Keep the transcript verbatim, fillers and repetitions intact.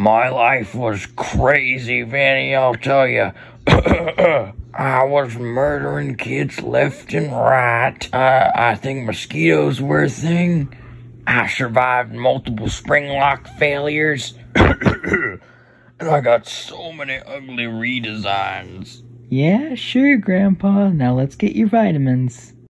My life was crazy, Vanny, I'll tell you. I was murdering kids left and right. Uh, I think mosquitoes were a thing. I survived multiple spring lock failures. And I got so many ugly redesigns. Yeah, sure, Grandpa. Now let's get your vitamins.